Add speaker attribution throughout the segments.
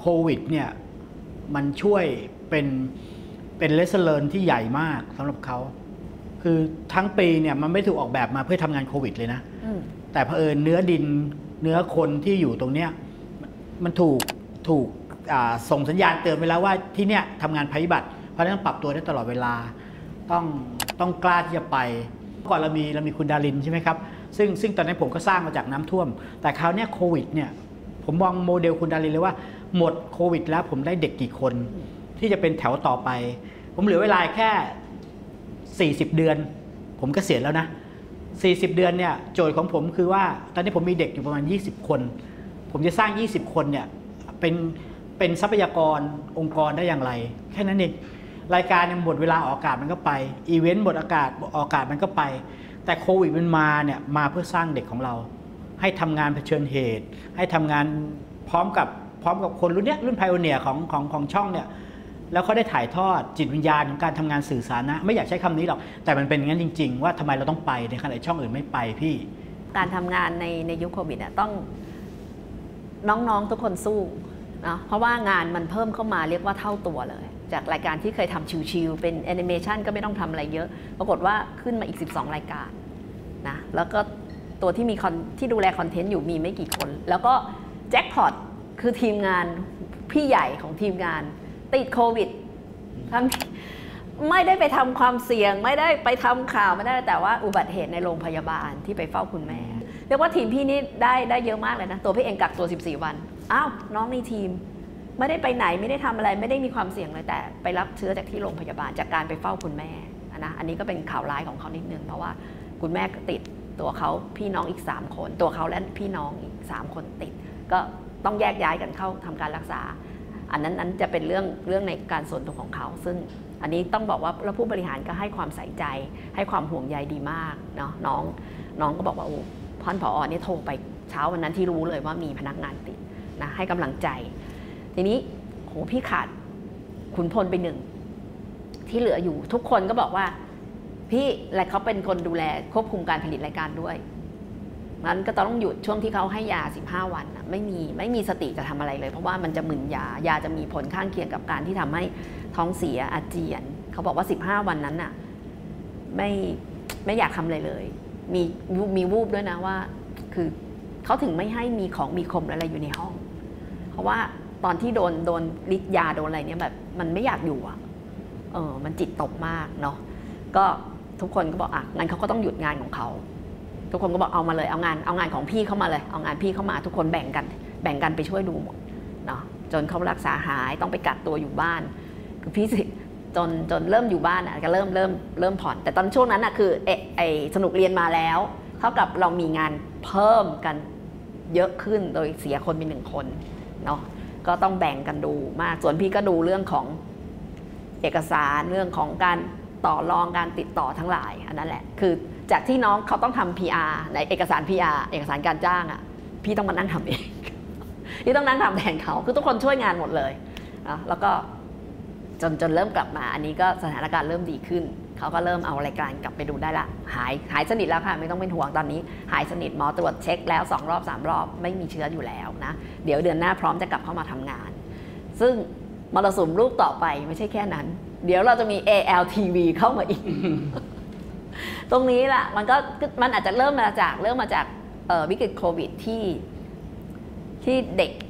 Speaker 1: โควิดเนี่ยมันช่วยเป็นเลสเ learn ที่ใหญ่มากสำหรับเขาคือทั้งปีเนี่ยมันไม่ถูกออกแบบมาเพื่อทำงานโควิดเลยนะแต่เผอิญเนื้อดินเนื้อคนที่อยู่ตรงเนี้ยมันถูกส่งสัญญาณเตือนไปแล้วว่าที่เนี่ยทำงานภัยพิบัติเพราะฉะนั้นต้องปรับตัวได้ตลอดเวลาต้องกล้าที่จะไปก่อนเรามีคุณดารินใช่ไหมครับซึ่งตอนนี้ผมก็สร้างมาจากน้ำท่วมแต่คราวนี้โควิดเนี่ยผมมองโมเดลคุณดารินเลยว่าหมดโควิดแล้วผมได้เด็กกี่คนที่จะเป็นแถวต่อไปผมเหลือเวลาแค่40เดือนผมเกษียณแล้วนะ40เดือนเนี่ยโจทย์ของผมคือว่าตอนนี้ผมมีเด็กอยู่ประมาณ20คนผมจะสร้าง20คนเนี่ยเป็นทรัพยากรองค์กรได้อย่างไรแค่นั้นเองรายการหมดเวลาออกอากาศมันก็ไปอีเวนต์หมดอากาศมันก็ไปแต่โควิดมันมาเนี่ยมาเพื่อสร้างเด็กของเราให้ทำงานเผชิญเหตุให้ทำงานพร้อมกับคนรุ่นเนี้ยรุ่นไพโอเนียร์ของช่องเนี่ยแล้วเขาได้ถ่ายทอดจิตวิญญาณของการทำงานสื่อสารนะไม่อยากใช้คำนี้หรอกแต่มันเป็นอย่างนั้นจริงๆว่าทำไมเราต้องไปในขณะช่องอื่นไม่ไปพี่
Speaker 2: การทำงานในยุคโควิดเนี่ยต้องน้องๆทุกคนสู้นะเพราะว่างานมันเพิ่มเข้ามาเรียกว่าเท่าตัวเลยจากรายการที่เคยทำชิวๆเป็นแอนิเมชันก็ไม่ต้องทำอะไรเยอะปรากฏว่าขึ้นมาอีก12รายการนะแล้วก็ตัวที่ที่ดูแลคอนเทนต์อยู่มีไม่กี่คนแล้วก็แจ็คพอตคือทีมงานพี่ใหญ่ของทีมงานติดโควิดไม่ได้ไปทำความเสี่ยงไม่ได้ไปทำข่าวไม่ได้แต่ว่าอุบัติเหตุในโรงพยาบาลที่ไปเฝ้าคุณแม่เรียกว่าทีมพี่นี่ได้เยอะมากเลยนะตัวพี่เองกักตัว14วันอ้าวน้องในทีมไม่ได้ไปไหนไม่ได้ทำอะไรไม่ได้มีความเสี่ยงเลยแต่ไปรับเชื้อจากที่โรงพยาบาลจากการไปเฝ้าคุณแม่นะอันนี้ก็เป็นข่าวร้ายของเขานิดนึงเพราะว่าคุณแม่ติดตัวเขาพี่น้องอีก3คนตัวเขาและพี่น้องอีก3คนติดก็ต้องแยกย้ายกันเข้าทำการรักษาอันนั้นจะเป็นเรื่องในการส่วนตัวของเขาซึ่งอันนี้ต้องบอกว่าผู้บริหารก็ให้ความใส่ใจให้ความห่วงใยดีมากเนาะน้องก็บอกว่าโอ้ท่านผอ.เนี่ยโทรไปเช้าวันนั้นที่รู้เลยว่ามีพนักงานติดนะให้กำลังใจทีนี้โหพี่ขาดขุนพลไป1ที่เหลืออยู่ทุกคนก็บอกว่าพี่และเขาเป็นคนดูแลควบคุมการผลิตรายการด้วยงั้นก็ต้องหยุดช่วงที่เขาให้ยา15วันไม่มีสติจะทำอะไรเลยเพราะว่ามันจะมึนยาจะมีผลข้างเคียงกับการที่ทำให้ท้องเสียอาเจียนเขาบอกว่า15วันนั้นน่ะไม่อยากทำอะไรเลยมีวูบด้วยนะว่าคือเขาถึงไม่ให้มีของมีคมอะไรอยู่ในห้องเพราะว่าตอนที่โดนฤทธิ์ยาโดนอะไรเนี่ยแบบมันไม่อยากอยู่อ่ะมันจิตตกมากเนาะก็ทุกคนก็บอกงั้นเขาก็ต้องหยุดงานของเขาทุกคนก็บอกเอามาเลยเอางานของพี่เข้ามาเลยเอางานพี่เข้ามาทุกคนแบ่งกันไปช่วยดูหมดเนาะจนเขารักษาหายต้องไปกักตัวอยู่บ้านคือพี่จนเริ่มอยู่บ้านก็เริ่มผ่อนแต่ตอนช่วงนั้นคือสนุกเรียนมาแล้วเท่ากับเรามีงานเพิ่มกันเยอะขึ้นโดยเสียคนไป1คนเนาะก็ต้องแบ่งกันดูมากส่วนพี่ก็ดูเรื่องของเอกสารเรื่องของการต่อรองการติดต่อทั้งหลายอันนั้นแหละคือจากที่น้องเขาต้องทำ PR ในเอกสาร PR เอกสารการจ้างพี่ต้องมานั่งทำเองพี่ต้องนั่งทำแทนเขาคือทุกคนช่วยงานหมดเลยแล้วก็จนเริ่มกลับมาอันนี้ก็สถานการณ์เริ่มดีขึ้นเขาก็เริ่มเอารายการกลับไปดูได้ละหายสนิทแล้วค่ะไม่ต้องเป็นห่วงตอนนี้หายสนิทหมอตรวจเช็คแล้ว2รอบ3รอบไม่มีเชื้ออยู่แล้วนะเดี๋ยวเดือนหน้าพร้อมจะกลับเข้ามาทำงานซึ่งมรสุมลูกต่อไปไม่ใช่แค่นั้นเดี๋ยวเราจะมี ALTV เข้ามาอีก ตรงนี้แหละมันอาจจะเริ่มมาจากวิกฤตโควิดที่เด็ก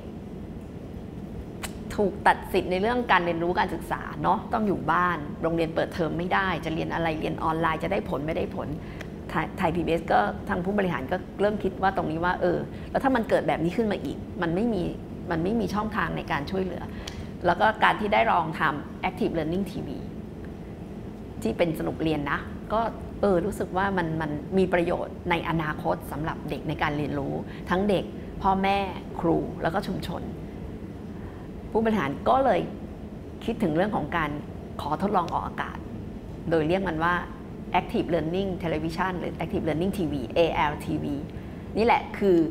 Speaker 2: ถูกตัดสิทธิ์ในเรื่องการเรียนรู้การศึกษาเนาะต้องอยู่บ้านโรงเรียนเปิดเทอมไม่ได้จะเรียนอะไรเรียนออนไลน์จะได้ผลไม่ได้ผลไทย PBS ก็ทางผู้บริหารก็เริ่มคิดว่าตรงนี้ว่าแล้วถ้ามันเกิดแบบนี้ขึ้นมาอีกมันไม่มีช่องทางในการช่วยเหลือแล้วก็การที่ได้ลองทำ Active Learning TV ที่เป็นสนุกเรียนนะก็รู้สึกว่ามันมีประโยชน์ในอนาคตสำหรับเด็กในการเรียนรู้ทั้งเด็กพ่อแม่ครูแล้วก็ชุมชนผู้บริหารก็เลยคิดถึงเรื่องของการขอทดลองออกอากาศโดยเรียกมันว่า Active Learning Television หรือ Active Learning TV ALTV นี่แหละ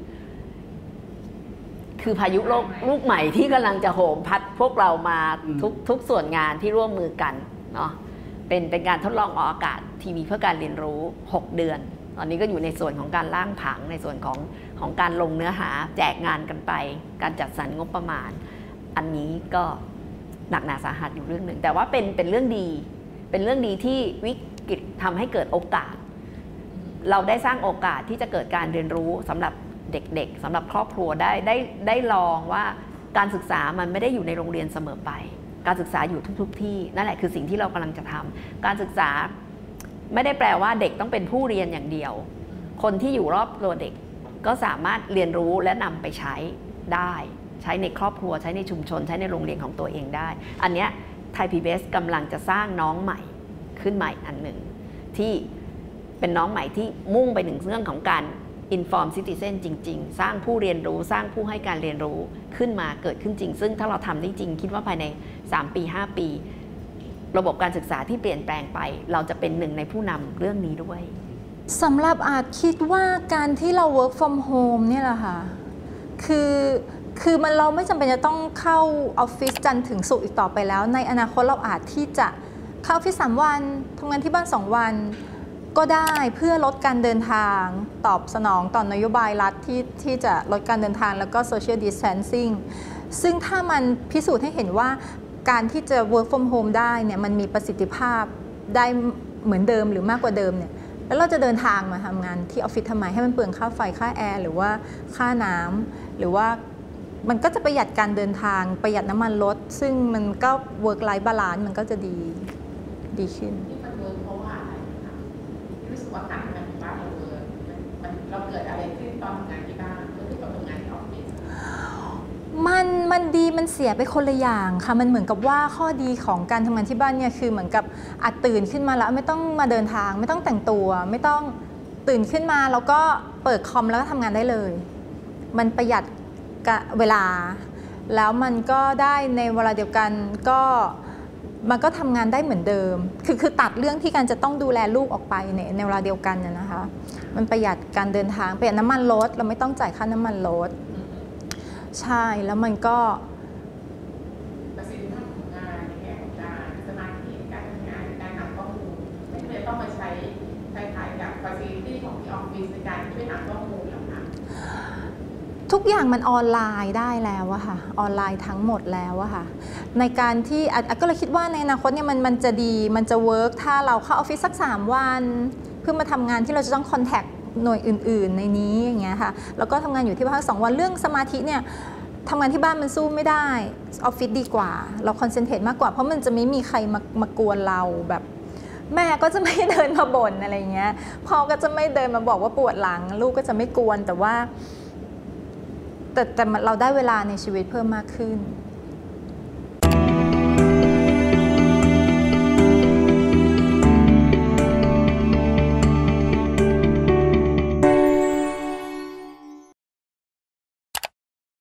Speaker 2: คือพายุโลกลูกใหม่ที่กำลังจะโหมพัดพวกเรามาทุกส่วนงานที่ร่วมมือกันเนาะเป็นการทดลองออกอากาศทีวีเพื่อการเรียนรู้6เดือนตอนนี้ก็อยู่ในส่วนของการร่างผังในส่วนของการลงเนื้อหาแจกงานกันไปการจัดสรรงบประมาณอันนี้ก็หนักหนาสาหัสอยู่เรื่องหนึ่งแต่ว่าเป็นเรื่องดีเป็นเรื่องดีที่วิกฤตทำให้เกิดโอกาสเราได้สร้างโอกาสที่จะเกิดการเรียนรู้สำหรับเด็กๆสำหรับครอบครัวได้ลองว่าการศึกษามันไม่ได้อยู่ในโรงเรียนเสมอไปการศึกษาอยู่ทุกที่นั่นแหละคือสิ่งที่เรากำลังจะทำการศึกษาไม่ได้แปลว่าเด็กต้องเป็นผู้เรียนอย่างเดียวคนที่อยู่รอบตัวเด็กก็สามารถเรียนรู้และนำไปใช้ได้ใช้ในครอบครัวใช้ในชุมชนใช้ในโรงเรียนของตัวเองได้อันเนี้ยไทย PBS กำลังจะสร้างน้องใหม่ขึ้นใหม่อันหนึ่งที่เป็นน้องใหม่ที่มุ่งไปถึงเรื่องของการ inform citizen จริงๆสร้างผู้เรียนรู้สร้างผู้ให้การเรียนรู้ขึ้นมาเกิดขึ้นจริงซึ่งถ้าเราทำได้จริงคิดว่าภายใน3 ปี 5 ปีระบบการศึกษาที่เปลี่ยนแปลงไปเราจะเป็นหนึ่งในผู้นำเรื่องนี้ด้วย
Speaker 3: สำหรับอาจคิดว่าการที่เรา work from home เนี่ยแหละค่ะคือมันเราไม่จำเป็นจะต้องเข้าออฟฟิศจันทร์ถึงศุกร์อีกต่อไปแล้วในอนาคตเราอาจที่จะเข้าออฟฟิศ3 วันทำงานที่บ้าน2 วันก็ได้เพื่อลดการเดินทางตอบสนองต่อนโยบายรัฐที่จะลดการเดินทางแล้วก็ social distancing ซึ่งถ้ามันพิสูจน์ให้เห็นว่าการที่จะ work from home ได้เนี่ยมันมีประสิทธิภาพได้เหมือนเดิมหรือมากกว่าเดิมเนี่ยแล้วเราจะเดินทางมาทำงานที่ออฟฟิศทำไมให้มันเปลืองค่าไฟค่าแอร์หรือว่าค่าน้ำหรือว่ามันก็จะประหยัดการเดินทางประหยัดน้ำมันรถซึ่งมันก็ work life balance มันก็จะดีขึ้น
Speaker 4: ที่มันเวิร์กเพราะว่าอะไรคะรู้สึกว่าการทำงานที่บ้านเราเวิร์กเราเกิดอะไรขึ้นตอนทำงานที่บ้านก็คือตอนทำงานที่ออฟฟิศ
Speaker 3: มันดีมันเสียไปคนละอย่างค่ะมันเหมือนกับว่าข้อดีของการทำงานที่บ้านเนี่ยคือเหมือนกับอาจตื่นขึ้นมาแล้วไม่ต้องมาเดินทางไม่ต้องแต่งตัวไม่ต้องตื่นขึ้นมาแล้วก็เปิดคอมแล้วก็ทำงานได้เลยมันประหยัดเวลาแล้วมันก็ได้ในเวลาเดียวกันก็มันก็ทำงานได้เหมือนเดิมคือตัดเรื่องที่การจะต้องดูแลลูกออกไปในเวลาเดียวกันนะคะมันประหยัดการเดินทางประหยัดน้ำมันรถเราไม่ต้องจ่ายค่าน้ำมันรถใช่แล้วมันก็
Speaker 4: ประสิทธิภาพของงานในแง่ของการสมาธิการทำงานการหาข้อมูลไม่จำเป็นต้องมาใช้คล้ายๆกับฟัซิลิตี้ของที่ออฟฟิศในการช่วยหาข้อมูลหรอกคะ
Speaker 3: ทุกอย่างมันออนไลน์ได้แล้วอะค่ะออนไลน์ทั้งหมดแล้วอะค่ะในการที่ก็เลยคิดว่าในอนาคตเนี่ยมันจะดีมันจะเวิร์กถ้าเราเข้าออฟฟิศสัก3 วันเพื่อมาทำงานที่เราจะต้องคอนแทคหน่วยอื่นๆในนี้อย่างเงี้ยค่ะแล้วก็ทำงานอยู่ที่บ้าน2 วันเรื่องสมาธิเนี่ยทำงานที่บ้านมันสู้ไม่ได้ออฟฟิศดีกว่าเราคอนเซนเทรตมากกว่าเพราะมันจะไม่มีใครมากวนเราแบบแม่ก็จะไม่เดินมาบ่นอะไรเงี้ยพ่อก็จะไม่เดินมาบอกว่าปวดหลังลูกก็จะไม่กวนแต่เราได้เวลาในชีวิตเพิ่มมากขึ้น